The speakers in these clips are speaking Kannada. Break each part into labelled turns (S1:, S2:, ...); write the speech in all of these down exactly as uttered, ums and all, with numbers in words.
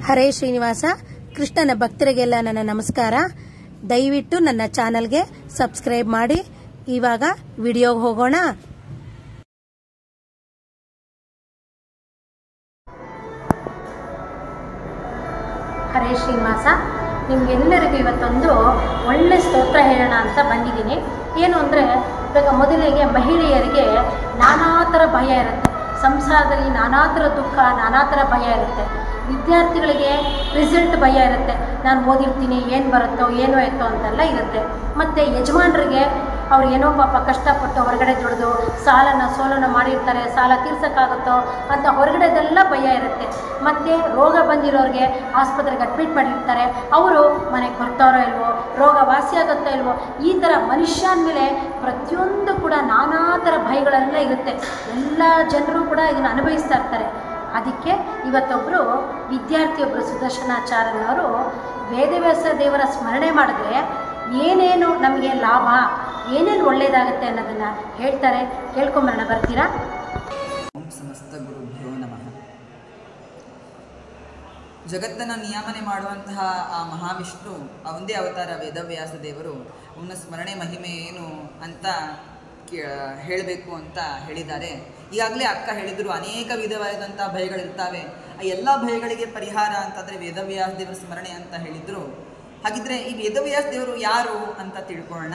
S1: ಹರೇ ಶ್ರೀನಿವಾಸ. ಕೃಷ್ಣನ ಭಕ್ತರಿಗೆಲ್ಲ ನನ್ನ ನಮಸ್ಕಾರ. ದಯವಿಟ್ಟು ನನ್ನ ಚಾನೆಲ್ಗೆ ಸಬ್ಸ್ಕ್ರೈಬ್ ಮಾಡಿ. ಇವಾಗ ವಿಡಿಯೋಗೆ ಹೋಗೋಣ. ಹರೇ ಶ್ರೀನಿವಾಸ. ನಿಮ್ಗೆಲ್ಲರಿಗೂ ಇವತ್ತೊಂದು ಒಳ್ಳೆ ಸ್ತೋತ್ರ ಹೇಳೋಣ ಅಂತ ಬಂದಿದ್ದೀನಿ. ಏನು ಅಂದರೆ, ಇವಾಗ ಮೊದಲಿಗೆ ಮಹಿಳೆಯರಿಗೆ ನಾನಾ ಥರ ಭಯ ಇರುತ್ತೆ. ಸಂಸಾರದಲ್ಲಿ ನಾನಾ ಥರ ದುಃಖ, ನಾನಾ ಥರ ಭಯ ಇರುತ್ತೆ. ವಿದ್ಯಾರ್ಥಿಗಳಿಗೆ ರಿಸಲ್ಟ್ ಭಯ ಇರುತ್ತೆ. ನಾನು ಓದಿರ್ತೀನಿ, ಏನು ಬರುತ್ತೋ ಏನೋ ಆಯಿತೋ ಅಂತೆಲ್ಲ ಇರುತ್ತೆ. ಮತ್ತು ಯಜಮಾನರಿಗೆ ಅವ್ರು ಏನೋ ಪಾಪ ಕಷ್ಟಪಟ್ಟು ಹೊರಗಡೆ ದುಡಿದು ಸಾಲನ ಸೋಲನ ಮಾಡಿರ್ತಾರೆ, ಸಾಲ ತೀರ್ಸೋಕ್ಕಾಗುತ್ತೋ ಅಂತ ಹೊರಗಡೆದೆಲ್ಲ ಭಯ ಇರುತ್ತೆ. ಮತ್ತು ರೋಗ ಬಂದಿರೋರಿಗೆ ಆಸ್ಪತ್ರೆಗೆ ಅಡ್ಮಿಟ್ ಮಾಡಿರ್ತಾರೆ, ಅವರು ಮನೆಗೆ ಬರ್ತಾರೋ ಇಲ್ವೋ, ರೋಗ ವಾಸಿಯಾಗುತ್ತೋ ಇಲ್ವೋ, ಈ ಥರ ಮನುಷ್ಯನ ಮೇಲೆ ಪ್ರತಿಯೊಂದು ಕೂಡ ನಾನಾ ಥರ ಭಯಗಳೆಲ್ಲ ಇರುತ್ತೆ. ಎಲ್ಲ ಜನರು ಕೂಡ ಇದನ್ನು ಅನುಭವಿಸ್ತಾ ಇರ್ತಾರೆ. ಅದಕ್ಕೆ ಇವತ್ತೊಬ್ಬರು ವಿದ್ಯಾರ್ಥಿಯೊಬ್ಬರು ಸುದರ್ಶನಾಚಾರ್ಯನವರು ವೇದವ್ಯಾಸ ದೇವರ ಸ್ಮರಣೆ ಮಾಡಿದ್ರೆ ಏನೇನು ನಮಗೆ ಲಾಭ, ಏನೇನು ಒಳ್ಳೆಯದಾಗುತ್ತೆ ಅನ್ನೋದನ್ನು ಹೇಳ್ತಾರೆ. ಕೇಳ್ಕೊಂಬರೋಣ, ಬರ್ತೀರಾ?
S2: ಓಂ ಸಮಸ್ತ ಗುರುಭ್ಯೋ ನಮಃ. ಜಗತ್ತನ್ನು ನಿಯಾಮನೆ ಮಾಡುವಂತಹ ಆ ಮಹಾವಿಷ್ಣು, ಒಂದೇ ಅವತಾರ ವೇದವ್ಯಾಸ ದೇವರು. ಅವನ ಸ್ಮರಣೆ ಮಹಿಮೆ ಏನು ಅಂತ ಕೇ ಹೇಳಬೇಕು ಅಂತ ಹೇಳಿದ್ದಾರೆ. ಈಗಾಗಲೇ ಅಕ್ಕ ಹೇಳಿದರು, ಅನೇಕ ವಿಧವಾದಂಥ ಭಯಗಳಿರ್ತಾವೆ. ಆ ಎಲ್ಲ ಭಯಗಳಿಗೆ ಪರಿಹಾರ ಅಂತಂದರೆ ವೇದವ್ಯಾಸ ದೇವರ ಸ್ಮರಣೆ ಅಂತ ಹೇಳಿದರು. ಹಾಗಿದ್ರೆ ಈ ವೇದವ್ಯಾಸ ದೇವರು ಯಾರು ಅಂತ ತಿಳ್ಕೊಳ್ಳೋಣ.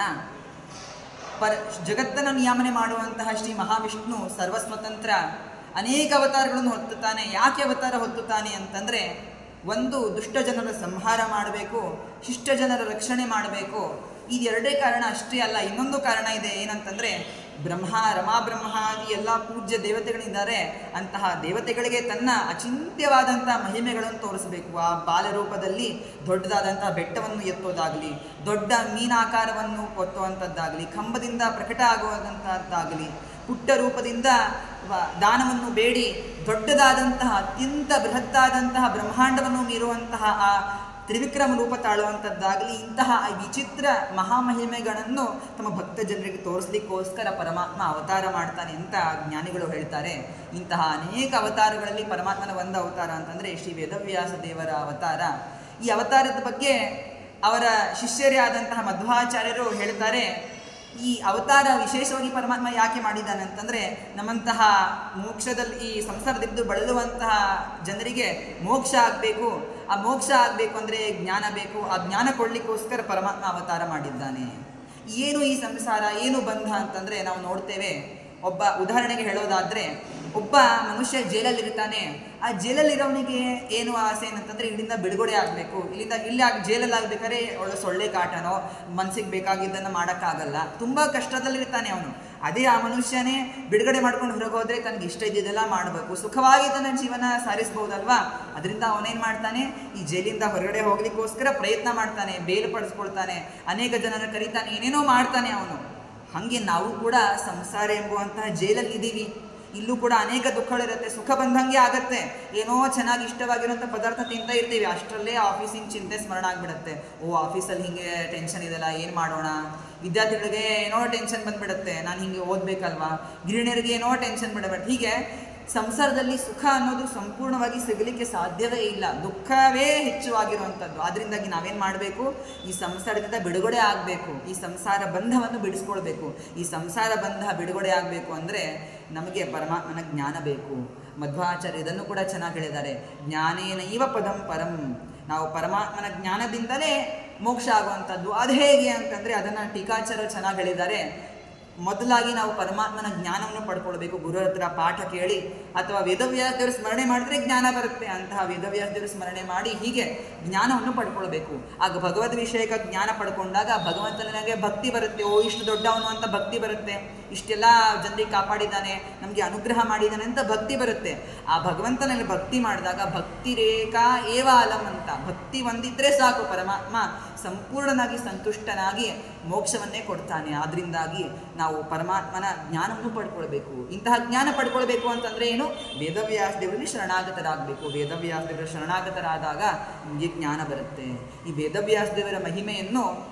S2: ಪರ ಜಗತ್ತನ್ನು ನಿಯಾಮನೆ ಮಾಡುವಂತಹ ಶ್ರೀ ಮಹಾವಿಷ್ಣು ಸರ್ವಸ್ವತಂತ್ರ, ಅನೇಕ ಅವತಾರಗಳನ್ನು ಹೊತ್ತುತ್ತಾನೆ. ಯಾಕೆ ಅವತಾರ ಹೊತ್ತುತ್ತಾನೆ ಅಂತಂದರೆ, ಒಂದು ದುಷ್ಟ ಜನರ ಸಂಹಾರ ಮಾಡಬೇಕು, ಶಿಷ್ಟ ಜನರ ರಕ್ಷಣೆ ಮಾಡಬೇಕು. ಇದೆರಡೇ ಕಾರಣ ಅಷ್ಟೇ ಅಲ್ಲ, ಇನ್ನೊಂದು ಕಾರಣ ಇದೆ. ಏನಂತಂದರೆ, ಬ್ರಹ್ಮ ರಮಾ ಬ್ರಹ್ಮಾದಿ ಎಲ್ಲ ಪೂಜ್ಯ ದೇವತೆಗಳಿದ್ದಾರೆ. ಅಂತಹ ದೇವತೆಗಳಿಗೆ ತನ್ನ ಅಚಿಂತ್ಯವಾದಂಥ ಮಹಿಮೆಗಳನ್ನು ತೋರಿಸಬೇಕು. ಆ ಬಾಲರೂಪದಲ್ಲಿ ದೊಡ್ಡದಾದಂಥ ಬೆಟ್ಟವನ್ನು ಎತ್ತೋದಾಗಲಿ, ದೊಡ್ಡ ಮೀನಾಕಾರವನ್ನು ಒತ್ತುವಂಥದ್ದಾಗಲಿ, ಕಂಬದಿಂದ ಪ್ರಕಟ ಆಗುವಂಥದ್ದಾಗಲಿ, ಪುಟ್ಟ ರೂಪದಿಂದ ದಾನವನ್ನು ಬೇಡಿ ದೊಡ್ಡದಾದಂತಹ ಅತ್ಯಂತ ಬೃಹತ್ತಾದಂತಹ ಬ್ರಹ್ಮಾಂಡವನ್ನು ಮೀರುವಂತಹ ಆ ತ್ರಿವಿಕ್ರಮ ರೂಪ ತಾಳುವಂಥದ್ದಾಗಲಿ, ಇಂತಹ ವಿಚಿತ್ರ ಮಹಾಮಹಿಮೆಗಳನ್ನು ತಮ್ಮ ಭಕ್ತ ಜನರಿಗೆ ತೋರಿಸ್ಲಿಕ್ಕೋಸ್ಕರ ಪರಮಾತ್ಮ ಅವತಾರ ಮಾಡ್ತಾನೆ ಅಂತ ಜ್ಞಾನಿಗಳು ಹೇಳ್ತಾರೆ. ಇಂತಹ ಅನೇಕ ಅವತಾರಗಳಲ್ಲಿ ಪರಮಾತ್ಮನ ಒಂದು ಅವತಾರ ಅಂತಂದರೆ ಶ್ರೀ ವೇದವ್ಯಾಸ ದೇವರ ಅವತಾರ. ಈ ಅವತಾರದ ಬಗ್ಗೆ ಅವರ ಶಿಷ್ಯರೇ ಆದಂತಹ ಮಧ್ವಾಚಾರ್ಯರು ಹೇಳ್ತಾರೆ, ಈ ಅವತಾರ ವಿಶೇಷವಾಗಿ ಪರಮಾತ್ಮ ಯಾಕೆ ಮಾಡಿದ್ದಾನೆ ಅಂತಂದರೆ, ನಮ್ಮಂತಹ ಮೋಕ್ಷದಲ್ಲಿ ಈ ಸಂಸಾರದಿದ್ದು ಬಳಲುವಂತಹ ಜನರಿಗೆ ಮೋಕ್ಷ ಆಗಬೇಕು. ಆ ಮೋಕ್ಷ ಆಗಬೇಕು ಅಂದರೆ ಜ್ಞಾನ ಬೇಕು. ಆ ಜ್ಞಾನ ಕೊಡಲಿಕ್ಕೋಸ್ಕರ ಪರಮಾತ್ಮ ಅವತಾರ ಮಾಡಿದ್ದಾನೆ. ಏನು ಈ ಸಂಸಾರ, ಏನು ಬಂಧ ಅಂತಂದರೆ, ನಾವು ನೋಡ್ತೇವೆ. ಒಬ್ಬ ಉದಾಹರಣೆಗೆ ಹೇಳೋದಾದರೆ, ಒಬ್ಬ ಮನುಷ್ಯ ಜೈಲಲ್ಲಿರ್ತಾನೆ. ಆ ಜೈಲಲ್ಲಿರೋವನಿಗೆ ಏನು ಆಸೆ ಏನಂತಂದರೆ, ಇಲ್ಲಿಂದ ಬಿಡುಗಡೆ ಆಗಬೇಕು. ಇಲ್ಲಿಂದ ಇಲ್ಲಿ ಆಗಿ ಜೈಲಲ್ಲಿ ಆಗಬೇಕಾದ್ರೆ ಒಳ್ಳೆ ಸೊಳ್ಳೆ ಕಾಟನೋ ಮನಸ್ಸಿಗೆ ಬೇಕಾಗಿದ್ದನ್ನು ಮಾಡೋಕ್ಕಾಗಲ್ಲ. ತುಂಬ ಕಷ್ಟದಲ್ಲಿರ್ತಾನೆ ಅವನು. ಅದೇ ಆ ಮನುಷ್ಯನೇ ಬಿಡುಗಡೆ ಮಾಡ್ಕೊಂಡು ಹೊರಗೆ ಹೋದರೆ ತನಗೆ ಇಷ್ಟ ಇದ್ದಿದ್ದೆಲ್ಲ ಮಾಡಬೇಕು, ಸುಖವಾಗಿ ತನ್ನ ಜೀವನ ಸಾರಿಸ್ಬೋದಲ್ವಾ. ಅದರಿಂದ ಅವನೇನು ಮಾಡ್ತಾನೆ, ಈ ಜೈಲಿಂದ ಹೊರಗಡೆ ಹೋಗ್ಲಿಕ್ಕೋಸ್ಕರ ಪ್ರಯತ್ನ ಮಾಡ್ತಾನೆ, ಬೇಲು ಪಡಿಸ್ಕೊಳ್ತಾನೆ, ಅನೇಕ ಜನರ ಕರೀತಾನೆ, ಏನೇನೋ ಮಾಡ್ತಾನೆ ಅವನು. ಹಾಗೆ ನಾವು ಕೂಡ ಸಂಸಾರ ಎಂಬುವಂತಹ ಜೈಲಲ್ಲಿ ಇದ್ದೀವಿ. ಇಲ್ಲೂ ಕೂಡ ಅನೇಕ ದುಃಖಗಳಿರುತ್ತೆ. ಸುಖ ಬಂದಂಗೆ ಆಗುತ್ತೆ. ಏನೋ ಚೆನ್ನಾಗಿ ಇಷ್ಟವಾಗಿರೋಂಥ ಪದಾರ್ಥ ತಿಂತಾ ಇರ್ತೀವಿ, ಅಷ್ಟರಲ್ಲೇ ಆಫೀಸಿನ ಚಿಂತೆ ಸ್ಮರಣ ಆಗಿಬಿಡುತ್ತೆ. ಓ, ಆಫೀಸಲ್ಲಿ ಹೀಗೆ ಟೆನ್ಷನ್ ಇದೆಲ್ಲ, ಏನು ಮಾಡೋಣ. ವಿದ್ಯಾರ್ಥಿಗಳಿಗೆ ಏನೋ ಟೆನ್ಷನ್ ಬಂದುಬಿಡುತ್ತೆ, ನಾನು ಹೀಗೆ ಓದಬೇಕಲ್ವಾ. ಗೃಹಿಣಿಯರಿಗೆ ಏನೋ ಟೆನ್ಷನ್ ಬಿಡಬೇಡ. ಹೀಗೆ ಸಂಸಾರದಲ್ಲಿ ಸುಖ ಅನ್ನೋದು ಸಂಪೂರ್ಣವಾಗಿ ಸಿಗಲಿಕ್ಕೆ ಸಾಧ್ಯವೇ ಇಲ್ಲ. ದುಃಖವೇ ಹೆಚ್ಚುವಾಗಿರುವಂಥದ್ದು. ಆದ್ದರಿಂದಾಗಿ ನಾವೇನು ಮಾಡಬೇಕು, ಈ ಸಂಸಾರದಿಂದ ಬಿಡುಗಡೆ ಆಗಬೇಕು. ಈ ಸಂಸಾರ ಬಂಧವನ್ನು ಬಿಡಿಸ್ಕೊಳ್ಬೇಕು. ಈ ಸಂಸಾರ ಬಂಧ ಬಿಡುಗಡೆ ಆಗಬೇಕು ಅಂದರೆ ನಮಗೆ ಪರಮಾತ್ಮನ ಜ್ಞಾನ ಬೇಕು. ಮಧ್ವಾಚಾರ್ಯ ಇದನ್ನು ಕೂಡ ಚೆನ್ನಾಗಿ ಹೇಳಿದ್ದಾರೆ, ಜ್ಞಾನೇನೈವ ಪದಂ ಪರಂ. ನಾವು ಪರಮಾತ್ಮನ ಜ್ಞಾನದಿಂದಲೇ ಮೋಕ್ಷ ಆಗುವಂಥದ್ದು. ಅದು ಹೇಗೆ ಅಂತಂದರೆ, ಅದನ್ನು ಟೀಕಾಚಾರ್ಯರು ಚೆನ್ನಾಗಿ ಹೇಳಿದ್ದಾರೆ. ಮೊದಲಾಗಿ ನಾವು ಪರಮಾತ್ಮನ ಜ್ಞಾನವನ್ನು ಪಡ್ಕೊಳ್ಬೇಕು. ಗುರುರ ಹತ್ರ ಪಾಠ ಕೇಳಿ ಅಥವಾ ವೇದವ್ಯಾಸದೇವರ ಸ್ಮರಣೆ ಮಾಡಿದ್ರೆ ಜ್ಞಾನ ಬರುತ್ತೆ. ಅಂತಹ ವೇದವ್ಯಾಸದೇವರ ಸ್ಮರಣೆ ಮಾಡಿ ಹೀಗೆ ಜ್ಞಾನವನ್ನು ಪಡ್ಕೊಳ್ಬೇಕು. ಆಗ ಭಗವದ್ ವಿಷಯಕ ಜ್ಞಾನ ಪಡ್ಕೊಂಡಾಗ ಭಗವಂತನಿಗೆ ಭಕ್ತಿ ಬರುತ್ತೆ. ಓ, ಇಷ್ಟು ದೊಡ್ಡವನು ಅಂತ ಭಕ್ತಿ ಬರುತ್ತೆ. ಇಷ್ಟೆಲ್ಲ ಜನರಿಗೆ ಕಾಪಾಡಿದ್ದಾನೆ, ನಮಗೆ ಅನುಗ್ರಹ ಮಾಡಿದ್ದಾನೆ ಅಂತ ಭಕ್ತಿ ಬರುತ್ತೆ. ಆ ಭಗವಂತನಲ್ಲಿ ಭಕ್ತಿ ಮಾಡಿದಾಗ ಭಕ್ತಿ ರೇಖಾ ಏವ ಅಲಂ ಅಂತ, ಭಕ್ತಿ ಒಂದಿದ್ರೆ ಸಾಕು, ಪರಮಾತ್ಮ ಸಂಪೂರ್ಣನಾಗಿ ಸಂತುಷ್ಟನಾಗಿ ಮೋಕ್ಷವನ್ನೇ ಕೊಡ್ತಾನೆ. ಆದ್ದರಿಂದಾಗಿ ನಾವು ಪರಮಾತ್ಮನ ಜ್ಞಾನವನ್ನು ಪಡ್ಕೊಳ್ಬೇಕು. ಇಂತಹ ಜ್ಞಾನ ಪಡ್ಕೊಳ್ಬೇಕು ಅಂತಂದರೆ ಏನು, ವೇದವ್ಯಾಸ ದೇವರಲ್ಲಿ ಶರಣಾಗತರಾಗಬೇಕು. ವೇದವ್ಯಾಸ ದೇವರ ಶರಣಾಗತರಾದಾಗ ನಮಗೆ ಜ್ಞಾನ ಬರುತ್ತೆ. ಈ ವೇದವ್ಯಾಸ ದೇವರ ಮಹಿಮೆಯನ್ನು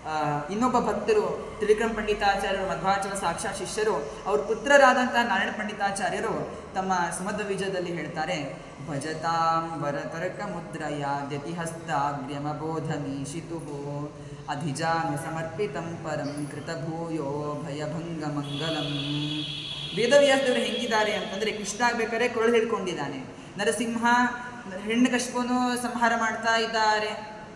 S2: ಇನ್ನೊಬ್ಬ ಭಕ್ತರು ತ್ರಿವಿಕ್ರಮ ಪಂಡಿತಾಚಾರ್ಯರು, ಮಧ್ವಾಚಾರ್ಯ ಸಾಕ್ಷಾತ್ ಶಿಷ್ಯರು, ಅವ್ರ ಪುತ್ರರಾದಂಥ ನಾರಾಯಣ ಪಂಡಿತಾಚಾರ್ಯರು ತಮ್ಮ ಸುಮಧ್ವ ವಿಜಯದಲ್ಲಿ ಹೇಳ್ತಾರೆ, ಭಜತಾಂ ವರತರ್ಕ ಮುದ್ರಯ ದ್ಯತಿಹಸ್ತಾಗ್ರ್ಯಮಬೋಧಮೀಶಿತು ಅಧಿಜಾನು ಸಮರ್ಪಿತಂ ಪರಂ ಕೃತಭೂಯೋ ಭಯಭಂಗ ಮಂಗಲಂ. ವೇದವ್ಯಾಸದೇವರು ಹೆಂಗಿದ್ದಾರೆ ಅಂತಂದರೆ, ಕೃಷ್ಣ ಆಗ್ಬೇಕಾದ್ರೆ ಕೊರಳು ಹಿಡ್ಕೊಂಡಿದ್ದಾನೆ, ನರಸಿಂಹ ಹಿರಣ್ಯಕಶಿಪುವನ್ನು ಸಂಹಾರ ಮಾಡ್ತಾ ಇದ್ದಾರೆ,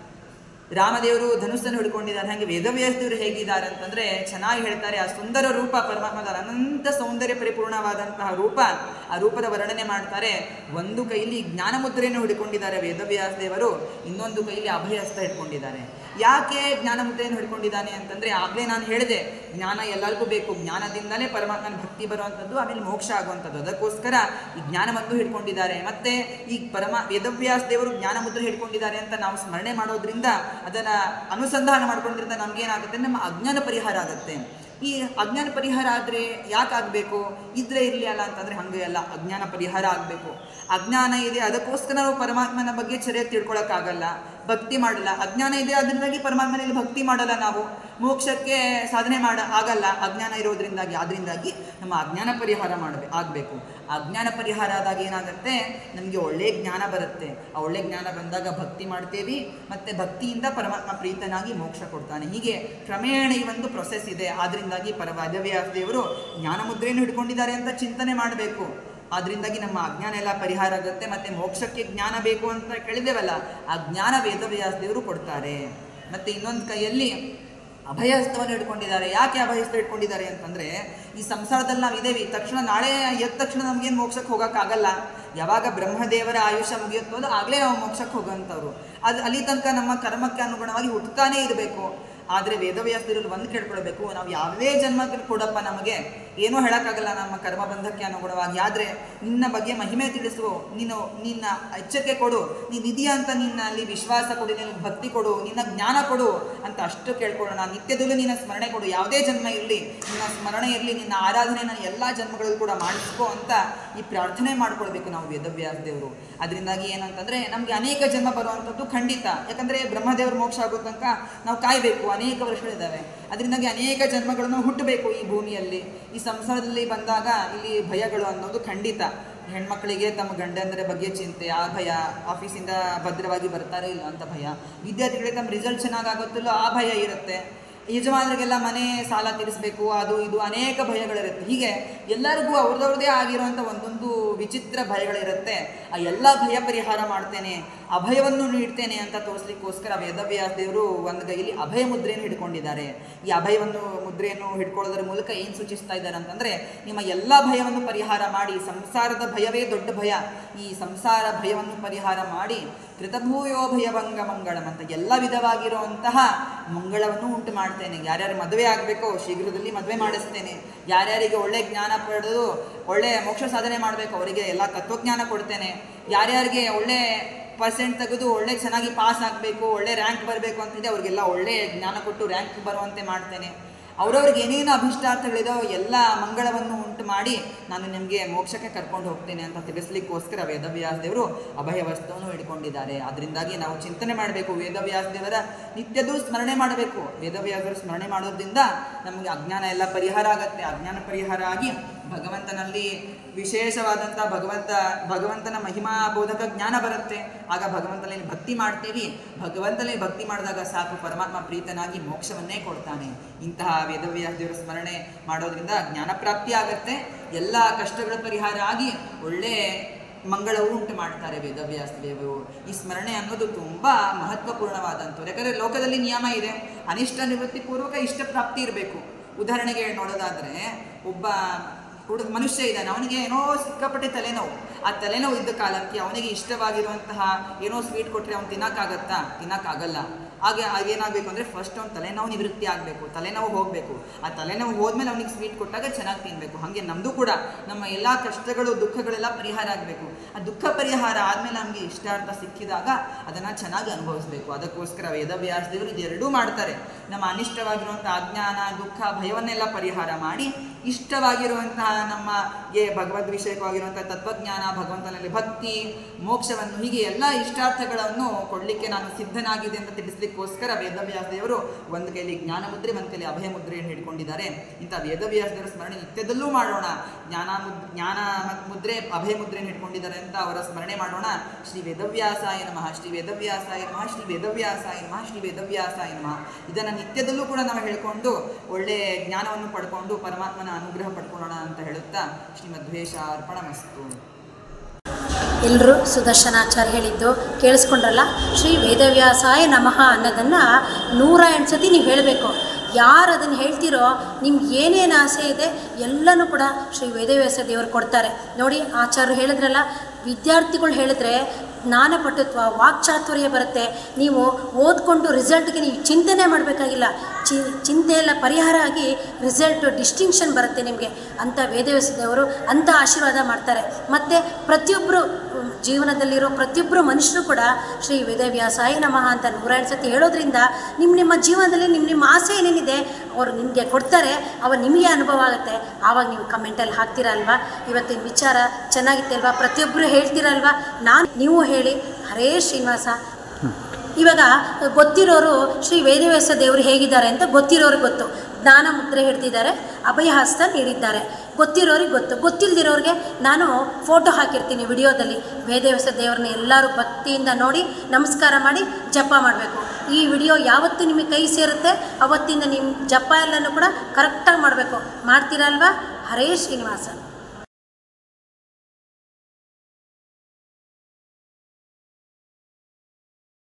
S2: ರಾಮದೇವರು ಧನುಸ್ಸನ್ನು ಹಿಡ್ಕೊಂಡಿದ್ದಾರೆ. ಹಾಗೆ ವೇದವ್ಯಾಸದೇವರು ಹೇಗಿದ್ದಾರೆ ಅಂತಂದರೆ ಚೆನ್ನಾಗಿ ಹೇಳ್ತಾರೆ. ಆ ಸುಂದರ ರೂಪ ಪರಮಾತ್ಮದ ಅನಂತ ಸೌಂದರ್ಯ ಪರಿಪೂರ್ಣವಾದಂತಹ ರೂಪ, ಆ ರೂಪದ ವರ್ಣನೆ ಮಾಡ್ತಾರೆ. ಒಂದು ಕೈಲಿ ಜ್ಞಾನ ಮುದ್ರೆಯನ್ನು ಹಿಡ್ಕೊಂಡಿದ್ದಾರೆ ವೇದವ್ಯಾಸದೇವರು, ಇನ್ನೊಂದು ಕೈಲಿ ಅಭಯಹಸ್ತ ಹಿಡ್ಕೊಂಡಿದ್ದಾರೆ. ಯಾಕೆ ಜ್ಞಾನ ಮುದ್ರೆಯನ್ನು ಹಿಡ್ಕೊಂಡಿದ್ದಾನೆ ಅಂತಂದರೆ, ಆಗಲೇ ನಾನು ಹೇಳಿದೆ, ಜ್ಞಾನ ಎಲ್ಲರಿಗೂ ಬೇಕು, ಜ್ಞಾನದಿಂದಲೇ ಪರಮಾತ್ಮನ ಭಕ್ತಿ ಬರುವಂಥದ್ದು, ಆಮೇಲೆ ಮೋಕ್ಷ ಆಗುವಂಥದ್ದು. ಅದಕ್ಕೋಸ್ಕರ ಈ ಜ್ಞಾನವನ್ನು ಹಿಡ್ಕೊಂಡಿದ್ದಾರೆ. ಮತ್ತು ಈ ಪರಮ ವೇದವ್ಯಾಸದೇವರು ಜ್ಞಾನ ಮುದ್ರೆ ಹಿಡ್ಕೊಂಡಿದ್ದಾರೆ ಅಂತ ನಾವು ಸ್ಮರಣೆ ಮಾಡೋದ್ರಿಂದ, ಅದನ್ನು ಅನುಸಂಧಾನ ಮಾಡ್ಕೊಂಡಿದ್ರಿಂದ ನಮಗೇನಾಗುತ್ತೆ, ನಮ್ಮ ಅಜ್ಞಾನ ಪರಿಹಾರ ಆಗುತ್ತೆ. ಈ ಅಜ್ಞಾನ ಪರಿಹಾರ ಆದರೆ ಯಾಕೆ ಆಗಬೇಕು, ಇದ್ರೆ ಇರಲಿ ಅಲ್ಲ ಅಂತಂದರೆ ಹಾಗೆ ಅಲ್ಲ, ಅಜ್ಞಾನ ಪರಿಹಾರ ಆಗಬೇಕು. ಅಜ್ಞಾನ ಇದೆ, ಅದಕ್ಕೋಸ್ಕರ ನಾವು ಪರಮಾತ್ಮನ ಬಗ್ಗೆ ಸರಿಯಾಗಿ ತಿಳ್ಕೊಳಕ್ಕಾಗಲ್ಲ, ಭಕ್ತಿ ಮಾಡಲ್ಲ. ಅಜ್ಞಾನ ಇದೆ, ಅದರಿಂದಾಗಿ ಪರಮಾತ್ಮನಲ್ಲಿ ಭಕ್ತಿ ಮಾಡಲ್ಲ, ನಾವು ಮೋಕ್ಷಕ್ಕೆ ಸಾಧನೆ ಮಾಡ ಆಗಲ್ಲ ಅಜ್ಞಾನ ಇರೋದ್ರಿಂದಾಗಿ. ಅದರಿಂದಾಗಿ ನಮ್ಮ ಅಜ್ಞಾನ ಪರಿಹಾರ ಮಾಡಬೇಕು ಆಗಬೇಕು. ಅಜ್ಞಾನ ಪರಿಹಾರ ಆದಾಗ ಏನಾಗುತ್ತೆ, ನಮಗೆ ಒಳ್ಳೆಯ ಜ್ಞಾನ ಬರುತ್ತೆ. ಆ ಒಳ್ಳೆಯ ಜ್ಞಾನ ಬಂದಾಗ ಭಕ್ತಿ ಮಾಡ್ತೇವೆ, ಮತ್ತು ಭಕ್ತಿಯಿಂದ ಪರಮಾತ್ಮ ಪ್ರೀತನಾಗಿ ಮೋಕ್ಷ ಕೊಡ್ತಾನೆ. ಹೀಗೆ ಕ್ರಮೇಣ ಈ ಒಂದು ಪ್ರೊಸೆಸ್ ಇದೆ. ಆದ್ದರಿಂದಾಗಿ ಪರ ವೇದವ್ಯಾಸದೇವರು ಜ್ಞಾನ ಮುದ್ರೆಯನ್ನು ಹಿಡ್ಕೊಂಡಿದ್ದಾರೆ ಅಂತ ಚಿಂತನೆ ಮಾಡಬೇಕು. ಅದರಿಂದಾಗಿ ನಮ್ಮ ಅಜ್ಞಾನ ಎಲ್ಲ ಪರಿಹಾರ ಆಗುತ್ತೆ. ಮತ್ತು ಮೋಕ್ಷಕ್ಕೆ ಜ್ಞಾನ ಬೇಕು ಅಂತ ಕೇಳಿದೇವಲ್ಲ, ಆ ಜ್ಞಾನ ವೇದವ್ಯಾಸದೇವರು ಕೊಡ್ತಾರೆ. ಮತ್ತು ಇನ್ನೊಂದು ಕೈಯಲ್ಲಿ ಅಭಯಹಸ್ತವನ್ನು ಹಿಡ್ಕೊಂಡಿದ್ದಾರೆ. ಯಾಕೆ ಅಭಯಹಸ್ತ ಹಿಡ್ಕೊಂಡಿದ್ದಾರೆ ಅಂತಂದರೆ, ಈ ಸಂಸಾರದಲ್ಲಿ ನಾವು ಇದ್ದೇವೆ, ತಕ್ಷಣ ನಾಳೆ ಎದ್ದ ತಕ್ಷಣ ನಮಗೇನು ಮೋಕ್ಷಕ್ಕೆ ಹೋಗೋಕ್ಕಾಗಲ್ಲ. ಯಾವಾಗ ಬ್ರಹ್ಮದೇವರ ಆಯುಷ್ಯ ಮುಗಿಯುತ್ತೋ ಆಗಲೇ ನಾವು ಮೋಕ್ಷಕ್ಕೆ ಹೋಗೋಂಥವ್ರು. ಅದು ಅಲ್ಲಿ ತನಕ ನಮ್ಮ ಕರ್ಮಕ್ಕೆ ಅನುಗುಣವಾಗಿ ಹುಟ್ಟುತ್ತಾನೇ ಇರಬೇಕು. ಆದರೆ ವೇದವ್ಯಾಸದಲ್ಲಿ ಒಂದು ಕೇಳ್ಕೊಳ್ಬೇಕು, ನಾವು ಯಾವುದೇ ಜನ್ಮಕ್ಕೆ ಕೊಡಪ್ಪ, ನಮಗೆ ಏನೂ ಹೇಳೋಕ್ಕಾಗಲ್ಲ ನಮ್ಮ ಕರ್ಮಬಂಧಕ್ಕೆ ಅನುಗುಣವಾಗಿ. ಆದರೆ ನಿನ್ನ ಬಗ್ಗೆ ಮಹಿಮೆ ತಿಳಿಸು, ನೀನು ನಿನ್ನ ಎಚ್ಚರಿಕೆ ಕೊಡು, ನೀನು ಇದೆಯಾ ಅಂತ ನಿನ್ನ ಅಲ್ಲಿ ವಿಶ್ವಾಸ ಕೊಡು, ನಿನ್ನ ಭಕ್ತಿ ಕೊಡು, ನಿನ್ನ ಜ್ಞಾನ ಕೊಡು ಅಂತ ಅಷ್ಟು ಕೇಳ್ಕೊಳ್ಳೋಣ. ನಿತ್ಯದಲ್ಲೂ ನಿನ್ನ ಸ್ಮರಣೆ ಕೊಡು, ಯಾವುದೇ ಜನ್ಮ ಇರಲಿ ನಿನ್ನ ಸ್ಮರಣೆ ಇರಲಿ, ನಿನ್ನ ಆರಾಧನೆಯನ್ನು ಎಲ್ಲ ಜನ್ಮಗಳಲ್ಲೂ ಕೂಡ ಮಾಡಿಸ್ಕೋ ಅಂತ ಈ ಪ್ರಾರ್ಥನೆ ಮಾಡ್ಕೊಳ್ಬೇಕು ನಾವು ವೇದವ್ಯಾಸದೇವರು. ಅದರಿಂದಾಗಿ ಏನಂತಂದರೆ ನಮಗೆ ಅನೇಕ ಜನ್ಮ ಬರುವಂಥದ್ದು ಖಂಡಿತ. ಯಾಕಂದರೆ ಬ್ರಹ್ಮದೇವರು ಮೋಕ್ಷ ಆಗೋ ತನಕ ನಾವು ಕಾಯಬೇಕು, ಅನೇಕ ವರ್ಷಗಳಿದ್ದಾವೆ. ಅದರಿಂದಾಗಿ ಅನೇಕ ಜನ್ಮಗಳನ್ನು ಹುಟ್ಟಬೇಕು ಈ ಭೂಮಿಯಲ್ಲಿ. ಈ ಸಂಸಾರದಲ್ಲಿ ಬಂದಾಗ ಇಲ್ಲಿ ಭಯಗಳು ಅನ್ನೋದು ಖಂಡಿತ. ಹೆಣ್ಮಕ್ಳಿಗೆ ತಮ್ಮ ಗಂಡಂದರ ಬಗ್ಗೆ ಚಿಂತೆ, ಆ ಭಯ, ಆಫೀಸಿಂದ ಭದ್ರವಾಗಿ ಬರ್ತಾರೆ ಇಲ್ಲ ಅಂತ ಭಯ, ವಿದ್ಯಾರ್ಥಿಗಳಿಗೆ ತಮ್ಮ ರಿಸಲ್ಟ್ ಚೆನ್ನಾಗಾಗುತ್ತಿಲ್ಲೋ ಆ ಭಯ ಇರುತ್ತೆ, ಯಜಮಾನರಿಗೆಲ್ಲ ಮನೆ ಸಾಲ ತೀರಿಸಬೇಕು, ಅದು ಇದು ಅನೇಕ ಭಯಗಳಿರುತ್ತೆ. ಹೀಗೆ ಎಲ್ಲರಿಗೂ ಅವ್ರದವ್ರದ್ದೇ ಆಗಿರುವಂಥ ಒಂದೊಂದು ವಿಚಿತ್ರ ಭಯಗಳಿರುತ್ತೆ. ಆ ಎಲ್ಲ ಭಯ ಪರಿಹಾರ ಮಾಡ್ತೇನೆ, ಅಭಯವನ್ನು ನೀಡ್ತೇನೆ ಅಂತ ತೋರಿಸ್ಲಿಕ್ಕೋಸ್ಕರ ವೇದವ್ಯಾಸದೇವರು ಒಂದು ಕೈಯಲ್ಲಿ ಅಭಯ ಮುದ್ರೆಯನ್ನು ಹಿಡ್ಕೊಂಡಿದ್ದಾರೆ. ಈ ಅಭಯವನ್ನು ಮುದ್ರೆಯನ್ನು ಹಿಡ್ಕೊಳ್ಳೋದ್ರ ಮೂಲಕ ಏನು ಸೂಚಿಸ್ತಾ ಇದ್ದಾರೆ ಅಂತಂದರೆ, ನಿಮ್ಮ ಎಲ್ಲ ಭಯವನ್ನು ಪರಿಹಾರ ಮಾಡಿ, ಸಂಸಾರದ ಭಯವೇ ದೊಡ್ಡ ಭಯ, ಈ ಸಂಸಾರ ಭಯವನ್ನು ಪರಿಹಾರ ಮಾಡಿ ಕೃತಭೂಯೋ ಭಯಭಂಗ ಮಂಗಳಂ ಅಂತ ಎಲ್ಲ ವಿಧವಾಗಿರುವಂತಹ ಮಂಗಳವನ್ನು ಉಂಟು ಮಾಡ್ತೇನೆ. ಯಾರ್ಯಾರು ಮದುವೆ ಆಗಬೇಕೋ ಶೀಘ್ರದಲ್ಲಿ ಮದುವೆ ಮಾಡಿಸ್ತೇನೆ. ಯಾರ್ಯಾರಿಗೆ ಒಳ್ಳೆ ಜ್ಞಾನ ಪಡೆದು ಒಳ್ಳೆ ಮೋಕ್ಷ ಸಾಧನೆ ಮಾಡಬೇಕು ಅವರಿಗೆ ಎಲ್ಲ ತತ್ವಜ್ಞಾನ ಕೊಡ್ತೇನೆ. ಯಾರ್ಯಾರಿಗೆ ಒಳ್ಳೆ ಪರ್ಸೆಂಟ್ ತೆಗೆದು ಒಳ್ಳೆ ಚೆನ್ನಾಗಿ ಪಾಸ್ ಆಗಬೇಕು, ಒಳ್ಳೆ ರ್ಯಾಂಕ್ ಬರಬೇಕು ಅಂತಿದೆ, ಅವರಿಗೆಲ್ಲ ಒಳ್ಳೆ ಜ್ಞಾನ ಕೊಟ್ಟು ರ್ಯಾಂಕ್ ಬರುವಂತೆ ಮಾಡ್ತೇನೆ. ಅವರವ್ರಿಗೆ ಏನೇನು ಅಭಿಷ್ಟಾರ್ಥಗಳಿದೋ ಎಲ್ಲ ಮಂಗಳವನ್ನು ಉಂಟು ಮಾಡಿ ನಾನು ನಿಮಗೆ ಮೋಕ್ಷಕ್ಕೆ ಕರ್ಕೊಂಡು ಹೋಗ್ತೇನೆ ಅಂತ ತಿಳಿಸ್ಲಿಕ್ಕೋಸ್ಕರ ವೇದವ್ಯಾಸದೇವರು ಅಭಯ ವಸ್ತುವನ್ನು ಹಿಡ್ಕೊಂಡಿದ್ದಾರೆ. ಅದರಿಂದಾಗಿ ನಾವು ಚಿಂತನೆ ಮಾಡಬೇಕು, ವೇದವ್ಯಾಸದೇವರ ನಿತ್ಯದೂ ಸ್ಮರಣೆ ಮಾಡಬೇಕು. ವೇದವ್ಯಾಸರು ಸ್ಮರಣೆ ಮಾಡೋದ್ರಿಂದ ನಮಗೆ ಅಜ್ಞಾನ ಎಲ್ಲ ಪರಿಹಾರ ಆಗುತ್ತೆ. ಅಜ್ಞಾನ ಪರಿಹಾರ ಆಗಿ ಭಗವಂತನಲ್ಲಿ ವಿಶೇಷವಾದಂಥ ಭಗವಂತ ಭಗವಂತನ ಮಹಿಮಾ ಬೋಧಕ ಜ್ಞಾನ ಬರುತ್ತೆ. ಆಗ ಭಗವಂತನಲ್ಲಿ ಭಕ್ತಿ ಮಾಡ್ತೀವಿ. ಭಗವಂತನಲ್ಲಿ ಭಕ್ತಿ ಮಾಡಿದಾಗ ಸಾಕು, ಪರಮಾತ್ಮ ಪ್ರೀತನಾಗಿ ಮೋಕ್ಷವನ್ನೇ ಕೊಡ್ತಾನೆ. ಇಂತಹ ವೇದವ್ಯಾಸದೇವರ ಸ್ಮರಣೆ ಮಾಡೋದ್ರಿಂದ ಜ್ಞಾನ ಪ್ರಾಪ್ತಿ ಆಗತ್ತೆ, ಎಲ್ಲ ಕಷ್ಟಗಳ ಪರಿಹಾರ ಆಗಿ ಒಳ್ಳೆ ಮಂಗಳವು ಉಂಟು ಮಾಡ್ತಾರೆ ವೇದವ್ಯಾಸದೇವರು. ಈ ಸ್ಮರಣೆ ಅನ್ನೋದು ತುಂಬ ಮಹತ್ವಪೂರ್ಣವಾದಂಥದ್ದು. ಯಾಕಂದರೆ ಲೋಕದಲ್ಲಿ ನಿಯಮ ಇದೆ, ಅನಿಷ್ಟ ನಿವೃತ್ತಿ ಪೂರ್ವಕ ಇಷ್ಟ ಪ್ರಾಪ್ತಿ ಇರಬೇಕು. ಉದಾಹರಣೆಗೆ ನೋಡೋದಾದರೆ, ಒಬ್ಬ ಹುಡುಗ ಮನುಷ್ಯ ಇದ್ದಾನೆ, ಅವನಿಗೆ ಏನೋ ಸಿಕ್ಕಾಪಟ್ಟೆ ತಲೆನೋವು. ಆ ತಲೆನೋವು ಇದ್ದ ಕಾಲಕ್ಕೆ ಅವನಿಗೆ ಇಷ್ಟವಾಗಿರುವಂತಹ ಏನೋ ಸ್ವೀಟ್ ಕೊಟ್ಟರೆ ಅವ್ನು ತಿನ್ನೋಕ್ಕಾಗತ್ತಾ? ತಿನ್ನೋಕ್ಕಾಗಲ್ಲ. ಹಾಗೆ ಆಗೇನಾಗಬೇಕು ಅಂದರೆ ಫಸ್ಟ್ ಅವ್ನು ತಲೆನೋವು ನಿವೃತ್ತಿ ಆಗಬೇಕು, ತಲೆನೋವು ಹೋಗಬೇಕು. ಆ ತಲೆನೋವು ಹೋದ್ಮೇಲೆ ಅವನಿಗೆ ಸ್ವೀಟ್ ಕೊಟ್ಟಾಗ ಚೆನ್ನಾಗಿ ತಿನ್ನಬೇಕು. ಹಾಗೆ ನಮ್ಮದು ಕೂಡ ನಮ್ಮ ಎಲ್ಲ ಕಷ್ಟಗಳು ದುಃಖಗಳೆಲ್ಲ ಪರಿಹಾರ ಆಗಬೇಕು. ಆ ದುಃಖ ಪರಿಹಾರ ಆದಮೇಲೆ ನಮಗೆ ಇಷ್ಟಾರ್ಥ ಸಿಕ್ಕಿದಾಗ ಅದನ್ನು ಚೆನ್ನಾಗಿ ಅನುಭವಿಸಬೇಕು. ಅದಕ್ಕೋಸ್ಕರ ವೇದವ್ಯಾಸದೇವರು ಇದೆರಡೂ ಮಾಡ್ತಾರೆ. ನಮ್ಮ ಅನಿಷ್ಟವಾಗಿರುವಂಥ ಅಜ್ಞಾನ, ದುಃಖ, ಭಯವನ್ನೆಲ್ಲ ಪರಿಹಾರ ಮಾಡಿ ಇಷ್ಟವಾಗಿರುವಂತಹ ನಮಗೆ ಭಗವದ್ ವಿಷಯಕವಾಗಿರುವಂತಹ ತತ್ವಜ್ಞಾನ, ಭಗವಂತನಲ್ಲಿ ಭಕ್ತಿ, ಮೋಕ್ಷವನ್ನು, ಹೀಗೆ ಎಲ್ಲ ಇಷ್ಟಾರ್ಥಗಳನ್ನು ಕೊಡಲಿಕ್ಕೆ ನಾನು ಸಿದ್ಧನಾಗಿದೆ ಅಂತ ತಿಳಿಸ್ಲಿಕ್ಕೋಸ್ಕರ ವೇದವ್ಯಾಸ ದೇವರು ಒಂದು ಕೈಲಿ ಜ್ಞಾನ ಮುದ್ರೆ, ಒಂದು ಕೈಲಿ ಅಭಯ ಮುದ್ರೆಯನ್ನು ಹಿಡ್ಕೊಂಡಿದ್ದಾರೆ. ಇಂಥ ವೇದವ್ಯಾಸ ದೇವರ ಸ್ಮರಣೆ ನಿತ್ಯದಲ್ಲೂ ಮಾಡೋಣ. ಜ್ಞಾನ ಮುದ್ ಜ್ಞಾನ ಮುದ್ರೆ, ಅಭಯ ಮುದ್ರೆಯನ್ನು ಹಿಡ್ಕೊಂಡಿದ್ದಾರೆ ಅಂತ ಅವರ ಸ್ಮರಣೆ ಮಾಡೋಣ. ಶ್ರೀ ವೇದವ್ಯಾಸಾಯ ನಮಃ, ಶ್ರೀ ವೇದವ್ಯಾಸಾಯ ನಮಃ, ಶ್ರೀ ವೇದವ್ಯಾಸಾಯ ನಮಃ, ಶ್ರೀ ವೇದವ್ಯಾಸಾಯ ನಮಃ. ಇದನ್ನು ನಿತ್ಯದಲ್ಲೂ ಕೂಡ ನಾವು ಹೇಳ್ಕೊಂಡು ಒಳ್ಳೆಯ ಜ್ಞಾನವನ್ನು ಪಡ್ಕೊಂಡು ಪರಮಾತ್ಮನ ಅನುಗ್ರಹ ಪಡ್ಕೊಳ್ಳೋಣ ಅಂತ ಹೇಳುತ್ತಾ ಶ್ರೀಮಧ್ವೇಷಾರ್ಪಣಮಸ್ತು.
S1: ಎಲ್ಲರೂ ಸುದರ್ಶನಾಚಾರ್ಯ ಹೇಳಿದ್ದು ಕೇಳಿಸ್ಕೊಂಡ್ರಲ್ಲ. ಶ್ರೀ ವೇದವ್ಯಾಸಾಯ ನಮಃ ಅನ್ನೋದನ್ನು ನೂರ ಎಂಟು ಸತಿ ನೀವು ಹೇಳಬೇಕು. ಯಾರು ಅದನ್ನು ಹೇಳ್ತೀರೋ ನಿಮ್ಗೆ ಏನೇನು ಆಸೆ ಇದೆ ಎಲ್ಲನೂ ಕೂಡ ಶ್ರೀ ವೇದವ್ಯಾಸ ದೇವರು ಕೊಡ್ತಾರೆ. ನೋಡಿ, ಆಚಾರ್ಯರು ಹೇಳಿದ್ರಲ್ಲ, ವಿದ್ಯಾರ್ಥಿಗಳು ಹೇಳಿದ್ರೆ ಜ್ಞಾನಪಟುತ್ವ, ವಾಕ್ಚಾತುರ್ಯ ಬರುತ್ತೆ. ನೀವು ಓದ್ಕೊಂಡು ರಿಸಲ್ಟ್ಗೆ ನೀವು ಚಿಂತನೆ ಮಾಡಬೇಕಾಗಿಲ್ಲ. ಚಿ ಚಿಂತೆ ಎಲ್ಲ ಪರಿಹಾರ ಆಗಿ ರಿಸಲ್ಟು ಡಿಸ್ಟಿಂಕ್ಷನ್ ಬರುತ್ತೆ ನಿಮಗೆ. ಅಂಥ ವೇದವ್ಯಾಸ ದೇವರು ಅಂಥ ಆಶೀರ್ವಾದ ಮಾಡ್ತಾರೆ. ಮತ್ತು ಪ್ರತಿಯೊಬ್ಬರು ಜೀವನದಲ್ಲಿರೋ ಪ್ರತಿಯೊಬ್ಬರು ಮನುಷ್ಯರು ಕೂಡ ಶ್ರೀ ವೇದವ್ಯಾಸಾಯ ನಮಃ ಅಂತ ನೂರ ಎರಡು ಸತಿ ಹೇಳೋದ್ರಿಂದ ನಿಮ್ಮ ನಿಮ್ಮ ಜೀವನದಲ್ಲಿ ನಿಮ್ಮ ನಿಮ್ಮ ಆಸೆ ಏನೇನಿದೆ ಅವರು ನಿಮಗೆ ಕೊಡ್ತಾರೆ. ಅವಾಗ ನಿಮಗೆ ಅನುಭವ ಆಗುತ್ತೆ. ಆವಾಗ ನೀವು ಕಮೆಂಟಲ್ಲಿ ಹಾಕ್ತೀರಲ್ವಾ, ಇವತ್ತಿನ ವಿಚಾರ ಚೆನ್ನಾಗಿತ್ತಲ್ವಾ, ಪ್ರತಿಯೊಬ್ಬರು ಹೇಳ್ತೀರಲ್ವಾ, ನಾನು ನೀವು ಹೇಳಿ. ಹರೇ ಶ್ರೀನಿವಾಸ. ಇವಾಗ ಗೊತ್ತಿರೋರು ಶ್ರೀ ವೇದವ್ಯಾಸ ದೇವರು ಹೇಗಿದ್ದಾರೆ ಅಂತ ಗೊತ್ತಿರೋರಿಗೆ ಗೊತ್ತು. ಜ್ಞಾನ ಮುದ್ರೆ ಹಿಡ್ದಿದ್ದಾರೆ, ಅಭಯಹಸ್ತ ನೀಡಿದ್ದಾರೆ, ಗೊತ್ತಿರೋರಿಗೆ ಗೊತ್ತು. ಗೊತ್ತಿಲ್ಲದಿರೋರಿಗೆ ನಾನು ಫೋಟೋ ಹಾಕಿರ್ತೀನಿ ವಿಡಿಯೋದಲ್ಲಿ. ವೇದವ್ಯಾಸ ದೇವ್ರನ್ನ ಎಲ್ಲರೂ ಭಕ್ತಿಯಿಂದ ನೋಡಿ ನಮಸ್ಕಾರ ಮಾಡಿ ಜಪ ಮಾಡಬೇಕು. ಈ ವಿಡಿಯೋ ಯಾವತ್ತು ನಿಮಗೆ ಕೈ ಸೇರುತ್ತೆ ಅವತ್ತಿಂದ ನಿಮ್ಮ ಜಪ ಎಲ್ಲನೂ ಕೂಡ ಕರೆಕ್ಟಾಗಿ ಮಾಡಬೇಕು. ಮಾಡ್ತೀರಲ್ವಾ? ಹರೇ ಶ್ರೀನಿವಾಸ.